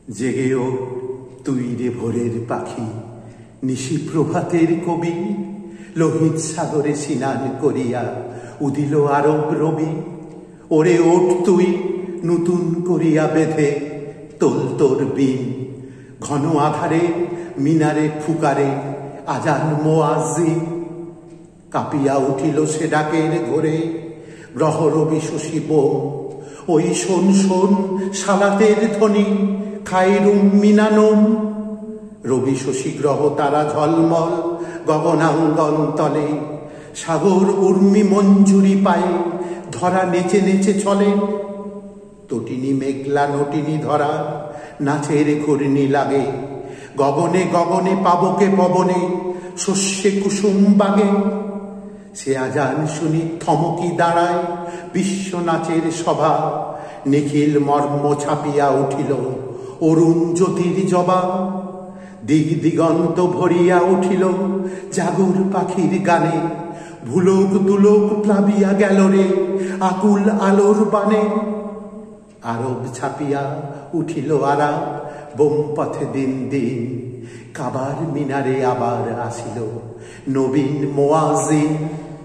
জেগেও তুই রে ভোরের পাখি, নিশি প্রভাতের কবি, লোহিত সাগরে স্নান করিয়া উদিল আরব রবি। ওরে ওঠ তুই নতুন করিয়া বেঁধে তোল তোর বিন, ঘন আধারে মিনারে ফুকারে আজান মুয়াজ্জিন। কাঁপিয়া উঠিল সে ডাকের ঘোরে গ্রহ রবি শশী বোম। ওই শোন শোন সালাতের ধ্বনি খায়রুম মিনানুম। রবি শশী গ্রহ তারা ঝলমল গগনাঙ্গন তলে, সাগর উর্মি মঞ্জুরি পায়ে ধরা নেচে নেচে চলে। তটিনী মেঘলা নটিনী ধরা নাচের ঘূর্ণি লাগে, গগনে গগনে পাবকে পবনে শস্যে কুসুম বাগে। সে আজান শুনি থমকি দাঁড়ায় বিশ্ব নাচের সভা, নিখিল মর্ম ছাপিয়া উঠিল অরুণ জ্যোতির জবা। দিগ দিগন্ত ভরিয়া উঠিল জাগর পাখির গানে, ভুলোক দুলোক প্লাবিয়া গেল রে আকুল আলোর বানে। আরব ছাপিয়া উঠিল আরাম বোম পথে দিন দিন, কাবার মিনারে আবার আসিল নবীন মুয়াজ্জিন।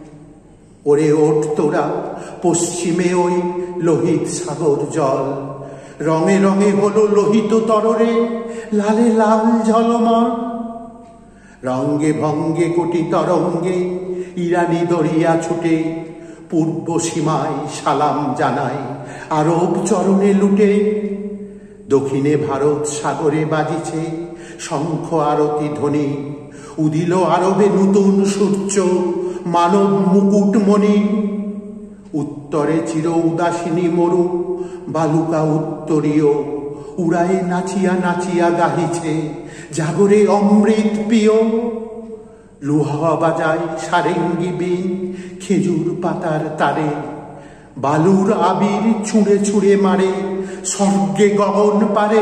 ওরে ওঠ তোরা পশ্চিমে ওই লোহিত সাগর জল, রঙে রঙে হলো লোহিত তররে লালে লাল ঝলমল। রঙ্গে ভঙ্গে কোটি তরঙ্গে ইরানি দরিয়া ছুটে, পূর্ব সীমায় সালাম জানায় আরব চরণে লুটে। দক্ষিণে ভারত সাগরে বাজিছে শঙ্খ আরতি ধ্বনি, উদিল আরবে নতুন সূর্য মানব মুকুটমণি। উত্তরে চির উদাসিনী মরু বালুকা উত্তরীয়, উড়ায়ে নাচিয়া নাচিয়া গাহিছে জাগরে অমৃত পিয়। লোহা বাজায় সারেঙ্গি বিন খেজুর পাতার তারে, বালুর আবির ছুঁড়ে ছুঁড়ে মারে স্বর্গে গগন পারে।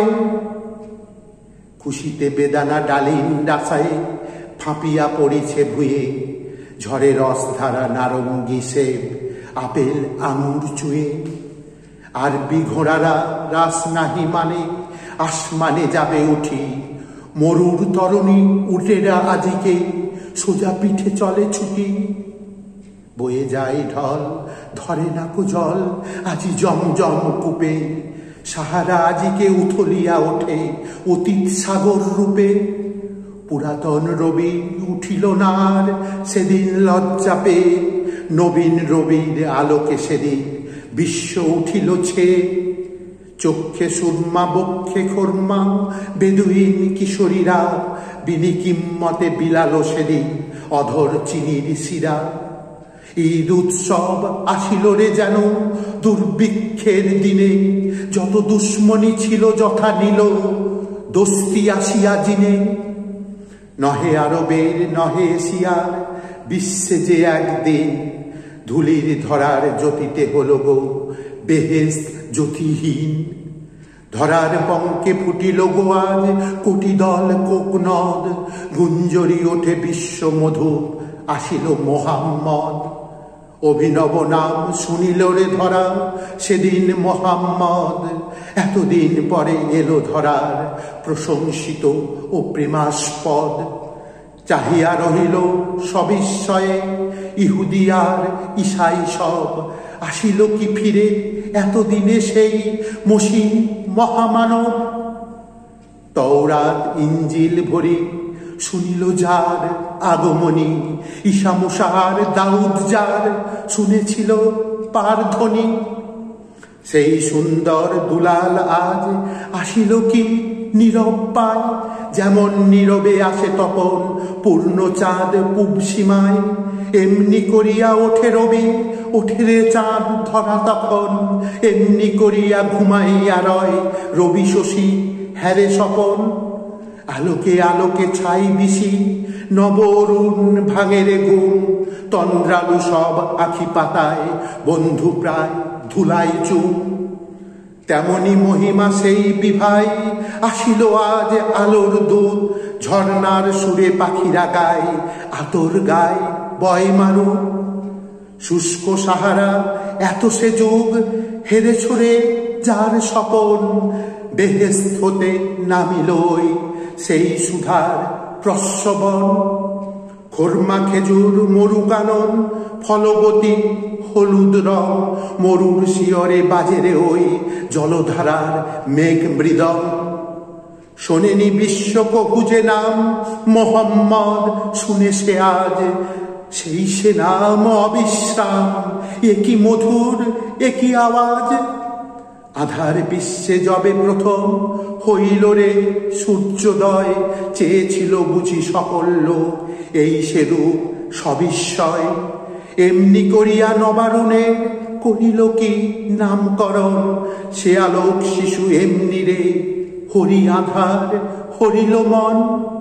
খুশিতে বেদানা ডালিম ডাসায় ফাঁপিয়া পড়িছে ভুঁয়ে, ঝড়ে রস ধারা নারঙ্গি সেব আপেল আঙুর চুয়ে। আরবি ঘোড়ারা রাস নাহি মানে আসমানে যাবে উঠি, মরুর তরণী উটেরা আজিকে সোজা পিঠে চলে ছুটি। বয়ে যায় ঢল ধরে নাকো জল আজি জমজম কূপে, সাহারা আজিকে উথলিয়া ওঠে অতীত সাগর রূপে। পুরাতন রবি উঠিল না আর সেদিন লজ্জা পেয়ে, নবীন রবির আলোকে সেদিন বিশ্ব উঠিল ছে। চক্ষে সুরমা বক্ষে খোরমা বেদুইন কিশোরীরা, বিনিকিম্মতে বিলালো সেদিন অধর চিনির শিরা। ঈদ উৎসব আসিল রে যেন দুর্ভিক্ষের দিনে, যত দুশ্মনী ছিল যথা নিল দোস্তি আসিয়া জিনে। নহে আরবের নহে এশিয়ার বিশ্বে যে একদিন, ধুলির ধরার জ্যোতিতে হল গো বেহেশত জ্যোতিহীন। ধরার পঙ্কে ফুটিল গো আজ কোটি দল কোকনদ, গুঞ্জরি ওঠে বিশ্ব মধু আসিল মোহাম্মদ। অভিনব নাম শুনিল রে ধরা সেদিন মোহাম্মদ, এতদিন পরে এলো ধরার প্রশংসিত ও প্রেমাস্পদ। চাহিয়া রহিল সবিস্ময়ে ইহুদি আর ঈসাই সব, আসিল কি ফিরে এতদিনে সেই মসীহ মহামানব। তওরাত ইঞ্জিল ভরি শুনিল যার আগমনী, ঈসা মুসা আর দাউদ যার শুনেছিল পার ধ্বনি। সেই সুন্দর দুলাল আজ আসিল কি নীরব পায়, যেমন নীরবে আসে তপন পূর্ণ চাঁদ পূব সীমায়। এমনি করিয়া ওঠে রবি ওঠে রে চাঁদ ধরা তখন, এমনি করিয়া ঘুমাইয়া রয় রবি শশী হ্যারে স্বপন। আলোকে আলোকে ছাই দিশি নব অরুণ ভাঙে রে ঘুম, তন্দ্রালু সব আখি পাতায় বন্ধু প্রায় ধুলাই চুম। তেমনি মহিমা সেই বিভাই আসিল আজ আলোর দূত, ঝর্ণার সুরে পাখিরা গায় আতর গায় বয় মারু। শুষ্ক সাহারা এত সে যুগ হেরে ছড়ে যার স্বপন বেহেশত হতে নামিলই সেই সুধার প্রস্রবণ। খোরমা খেজুর মরু কানন ফলবতী হলুদ রং, মরুর শিয়রে বাজেরে ওই জলধারার মেঘ মৃদং। শোনেনি বিশ্বকহু যে নাম মোহাম্মদ, শুনে সে আজ সেই সে নাম অবিশ্রাম। একই মধুর একই আওয়াজ, আধার বিশ্বে যবে প্রথম হইল রে সূর্যোদয়, চেয়েছিল বুঝি সকল লোক এই সেরূপ সবিস্ময়। এমনি করিয়া নবারণে করিল কি নামকরণ, সে আলোক শিশু এমনি রে হরি আধার হরিল মন।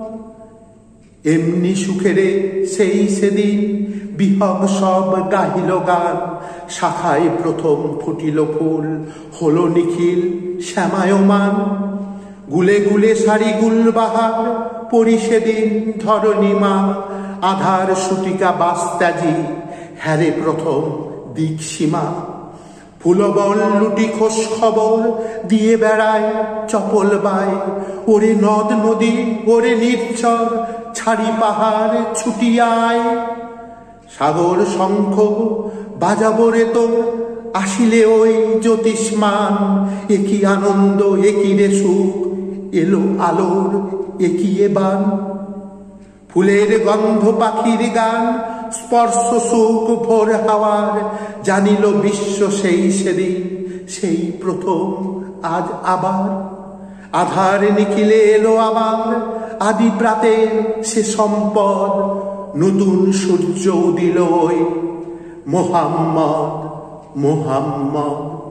এমনি সুখেরে সেই সেদিন বিহগ সব গাহিল গান, শাখায় প্রথম ফুটিল ফুল হলো নিখিল শ্যামায়মান। গুলে গুলে সারি গুলবাহার পরি সেদিন ধরণী মা, আধার সুটিকা বাস্তাজি হ্যারে প্রথম দিকসীমা। ফুলবন লুটি খোঁজ খবর দিয়ে বেড়ায় চপল বাই, ওরে নদ নদী ওরে নির্ঝর ছাড়ি পাহাড় ছুটিয়ায়। সাগর শঙ্খ বাজাবরে তো আসিলে ওই জ্যোতিষ্মান, একই আনন্দ একই রে সুখ এলো আলোর একই এবান। ফুলের গন্ধ পাখির গান স্পর্শ সুখ ভোর হাওয়ার, জানিল বিশ্ব সেই সেদিন সেই প্রথম আজ আবার। আধার নিখিলে এলো আবার আদি প্রাতের সে সম্পদ, নতুন সূর্য উদিল ওই মোহাম্মদ মোহাম্মদ।